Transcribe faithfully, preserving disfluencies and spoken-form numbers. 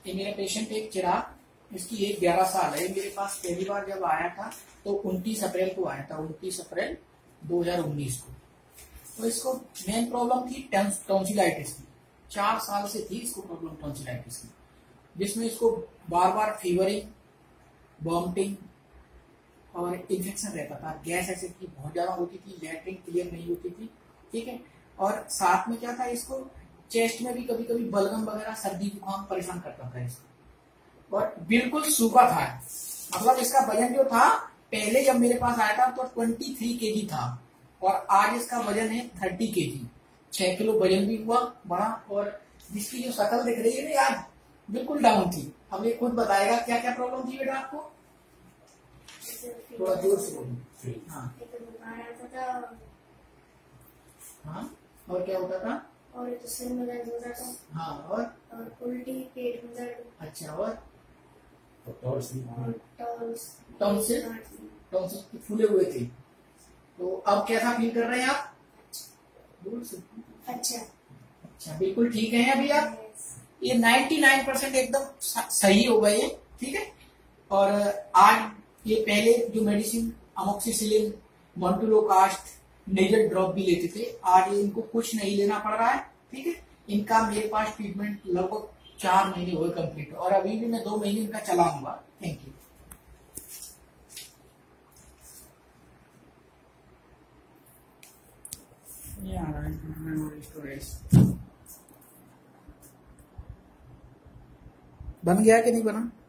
ये मेरा पेशेंट एक चिराग, इसकी एज ग्यारह साल है। मेरे पास पहली बार जब आया था तो उनतीस अप्रैल को आया था, उनतीस अप्रैल दो हजार उन्नीस को। तो इसको मेन प्रॉब्लम थी टॉन्सिलाइटिस की, चार साल से थी इसको प्रॉब्लम टॉन्सिलाइटिस की, जिसमें इसको बार बार फीवरिंग, वॉमिटिंग और इन्फेक्शन रहता था। गैस एसिड की बहुत ज्यादा होती थी, लैट्रिन क्लियर नहीं होती थी, ठीक है। और साथ में क्या था, इसको चेस्ट में भी कभी कभी बलगम वगैरह, सर्दी जुकाम परेशान करता था इसको। और बिल्कुल सूखा था, मतलब इसका वजन जो था पहले जब मेरे पास आया था तो तेईस केजी था, और आज इसका वजन है तीस केजी, छह किलो वजन भी हुआ बड़ा। और जिसकी जो शक्ल दिख रही है ना आज बिल्कुल डाउन थी। अब ये खुद बताएगा क्या क्या प्रॉब्लम थी बेटा आपको, थोड़ा जोर से बोलिए। हाँ हाँ, और क्या होता था? और तो सिर में दर्द होता था। हाँ, और और उल्टी, पेट में दर्द। अच्छा, और टॉन्सिल टॉन्सिल टॉन्सिल फूले हुए थे। तो अब कैसा फील कर रहे हैं आप? अच्छा अच्छा, बिल्कुल ठीक है अभी आप। ये निन्यानवे परसेंट एकदम सही हो गए हैं, ठीक है। और आज ये पहले जो medicine amoxicillin, montelukast, nasal drop भी लेते थे, आज ये इनको कुछ नहीं लेना पड़ रहा है, ठीक है। इनका मेरे पास ट्रीटमेंट लगभग चार महीने हुए कंप्लीट, और अभी भी मैं दो महीने इनका चलाऊंगा। Thank you. बन गया कि नहीं बना?